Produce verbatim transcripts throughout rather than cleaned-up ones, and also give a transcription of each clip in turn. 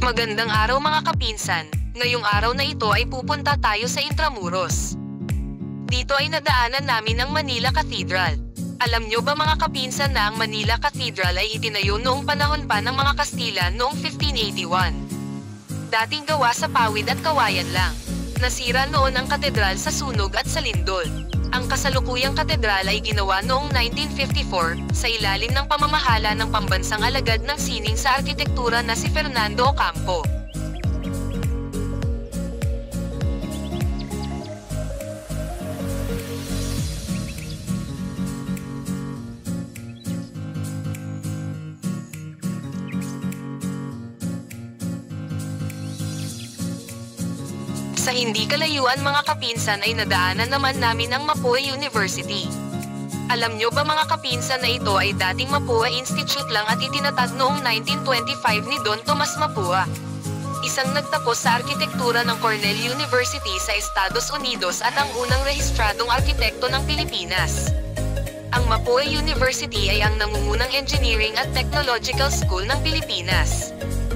Magandang araw mga kapinsan, ngayong araw na ito ay pupunta tayo sa Intramuros. Dito ay nadaanan namin ang Manila Cathedral. Alam nyo ba mga kapinsan na ang Manila Cathedral ay itinayo noong panahon pa ng mga Kastila noong fifteen eighty-one. Dating gawa sa pawid at kawayan lang. Nasira noon ang katedral sa sunog at sa lindol. Ang kasalukuyang katedral ay ginawa noong nineteen fifty-four, sa ilalim ng pamamahala ng pambansang alagad ng sining sa arkitektura na si Fernando Ocampo. Sa hindi kalayuan mga kapinsan ay nadaanan naman namin ang Mapua University. Alam nyo ba mga kapinsan na ito ay dating Mapua Institute lang at itinatag noong nineteen twenty-five ni Don Tomas Mapua, isang nagtapos sa arkitektura ng Cornell University sa Estados Unidos at ang unang rehistradong arkitekto ng Pilipinas. Ang Mapua University ay ang nangungunang engineering at technological school ng Pilipinas.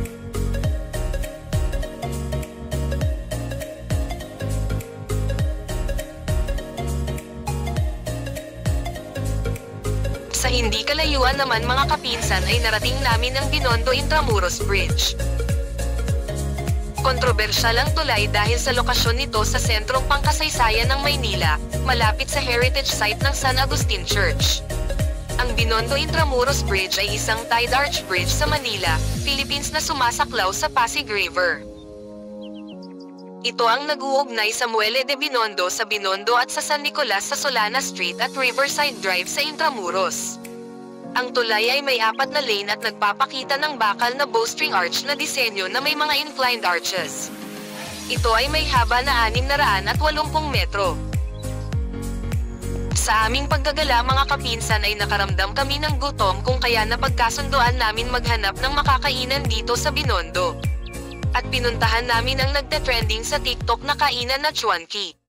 Sa hindi kalayuan naman mga kapinsan ay narating namin ang Binondo Intramuros Bridge. Kontrobersyal ang tulay dahil sa lokasyon nito sa sentrong pangkasaysayan ng Maynila, malapit sa heritage site ng San Agustin Church. Ang Binondo Intramuros Bridge ay isang tied-archbridge sa Manila, Philippines na sumasaklaw sa Pasig River. Ito ang nag-uugnay sa Muelle de Binondo sa Binondo at sa San Nicolas sa Solana Street at Riverside Drive sa Intramuros. Ang tulay ay may apat na lane at nagpapakita ng bakal na bowstring arch na disenyo na may mga inclined arches. Ito ay may haba na anim na raan at walumpung metro. Sa aming paggagala mga kapinsan ay nakaramdam kami ng gutom kung kaya napagkasundoan namin maghanap ng makakainan dito sa Binondo. At pinuntahan namin ang nagte-trending sa TikTok na kainan na Chuan Kee.